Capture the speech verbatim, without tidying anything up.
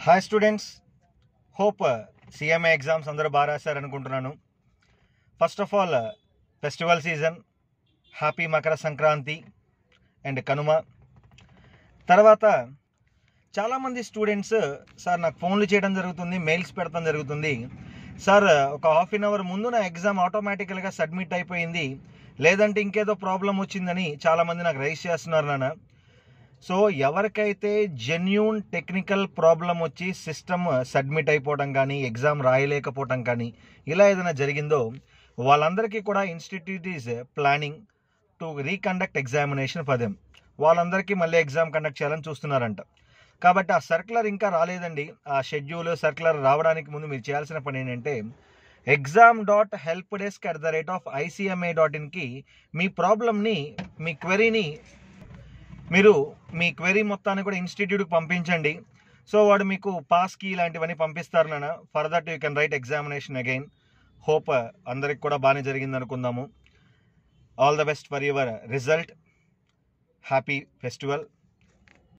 Hi students, hope CMA exams అందరూ బాగా రాశారనుకుంటున్నాను. First of all festival season, happy Makar Sankranti and Kanuma. తర్వాత చాలామంది స్టూడెంట్స్ సార్ నాకు ఫోన్లు చేయడం జరుగుతుంది, మెయిల్స్ పెడతాం జరుగుతుంది. సార్ ఒక హాఫ్ అన్ అవర్ ముందు నా ఎగ్జామ్ ఆటోమేటికల్గా సబ్మిట్ అయిపోయింది, లేదంటే ఇంకేదో ప్రాబ్లం వచ్చిందని చాలామంది నాకు రైస్ చేస్తున్నారు నాన్న. సో ఎవరికైతే జెన్యూన్ టెక్నికల్ ప్రాబ్లం వచ్చి సిస్టమ్ సబ్మిట్ అయిపోవడం కానీ ఎగ్జామ్ రాయలేకపోవడం కానీ ఇలా ఏదైనా జరిగిందో వాళ్ళందరికీ కూడా institute is planning to reconduct examination for them. వాళ్ళందరికీ మళ్ళీ ఎగ్జామ్ కండక్ట్ చేయాలని చూస్తున్నారంట. కాబట్టి ఆ సర్క్యులర్ ఇంకా రాలేదండి. ఆ షెడ్యూల్ సర్క్యులర్ రావడానికి ముందు మీరు చేయాల్సిన పని ఏంటంటే exam dot help desk at the rate of ICMA dot ఇన్కి మీ ప్రాబ్లమ్ని, మీ క్వెరీని మీరు మీ క్వెరీ మొత్తాన్ని కూడా ఇన్స్టిట్యూట్కి పంపించండి. సో వాడు మీకు పాస్కి ఇలాంటివన్నీ పంపిస్తారు నాన్న. For that you can write examination again. Hope అందరికి కూడా బాగానే జరిగింది అనుకుందాము. All the best for your result. Happy festival.